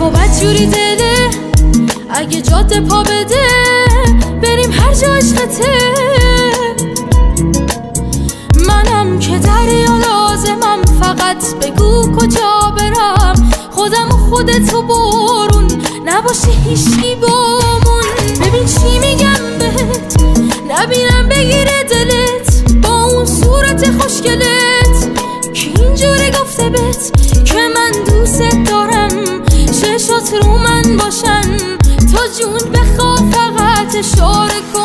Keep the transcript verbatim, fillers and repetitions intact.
خب بدجوری دله اگه جاده پا بده بریم هر جا عشقته. منم که دریا لازمم فقط بگو کجا برم، خودم و خودتو بارون نباشه هیچکی بامون. ببین چی میگم بهت نبینم بگیره دلت با اون صورت خوشگلت که اینجوری گفته بهت که من دوست دارم، چشات رو من باشن تا جون بخواه فقط اشاره کن.